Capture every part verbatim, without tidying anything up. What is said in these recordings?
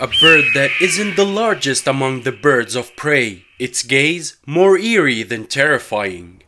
A bird that isn't the largest among the birds of prey, its gaze more eerie than terrifying.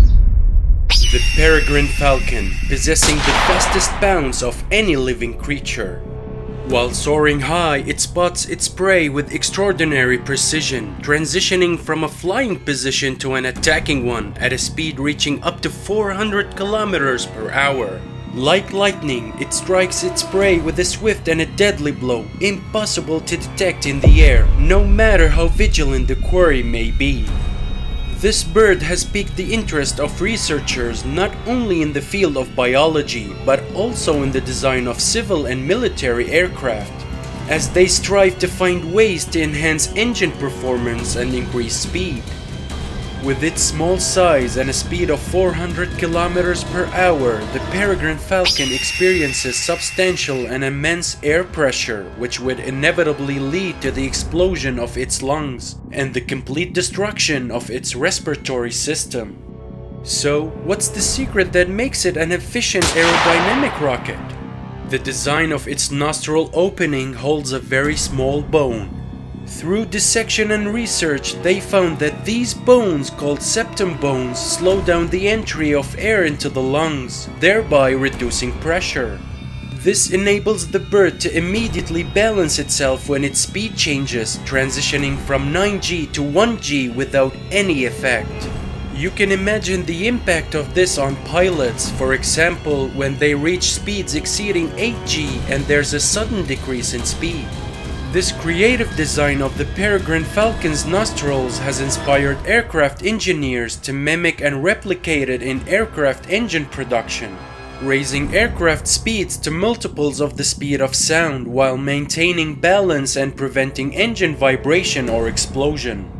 The Peregrine Falcon, possessing the fastest bounce of any living creature. While soaring high, it spots its prey with extraordinary precision, transitioning from a flying position to an attacking one at a speed reaching up to four hundred kilometers per hour. Like lightning, it strikes its prey with a swift and a deadly blow, impossible to detect in the air, no matter how vigilant the quarry may be. This bird has piqued the interest of researchers not only in the field of biology, but also in the design of civil and military aircraft, as they strive to find ways to enhance engine performance and increase speed. With its small size and a speed of four hundred kilometers per hour, the Peregrine Falcon experiences substantial and immense air pressure, which would inevitably lead to the explosion of its lungs and the complete destruction of its respiratory system. So, what's the secret that makes it an efficient aerodynamic rocket? The design of its nostril opening holds a very small bone. Through dissection and research, they found that these bones, called septum bones, slow down the entry of air into the lungs, thereby reducing pressure. This enables the bird to immediately balance itself when its speed changes, transitioning from nine G to one G without any effect. You can imagine the impact of this on pilots, for example, when they reach speeds exceeding eight G and there's a sudden decrease in speed. This creative design of the Peregrine Falcon's nostrils has inspired aircraft engineers to mimic and replicate it in aircraft engine production, raising aircraft speeds to multiples of the speed of sound while maintaining balance and preventing engine vibration or explosion.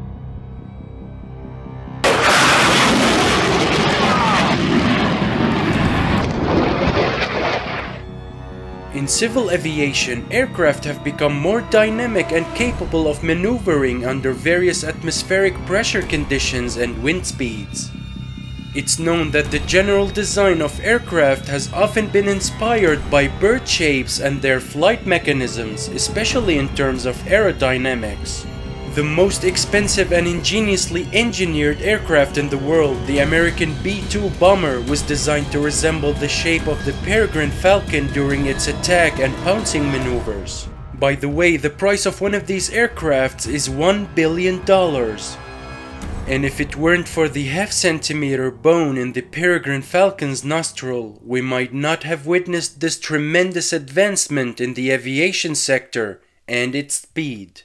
In civil aviation, aircraft have become more dynamic and capable of maneuvering under various atmospheric pressure conditions and wind speeds. It's known that the general design of aircraft has often been inspired by bird shapes and their flight mechanisms, especially in terms of aerodynamics. The most expensive and ingeniously engineered aircraft in the world, the American B two bomber, was designed to resemble the shape of the Peregrine Falcon during its attack and pouncing maneuvers. By the way, the price of one of these aircrafts is one billion dollars. And if it weren't for the half centimeter bone in the Peregrine Falcon's nostril, we might not have witnessed this tremendous advancement in the aviation sector and its speed.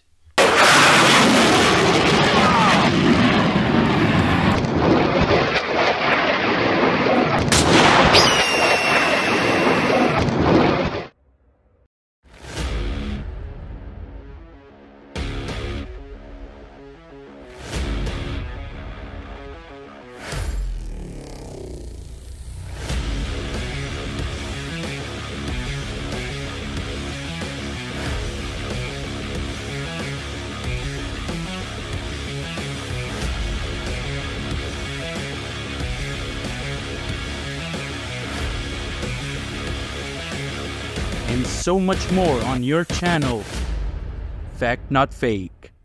And so much more on your channel, Fact Not Fake.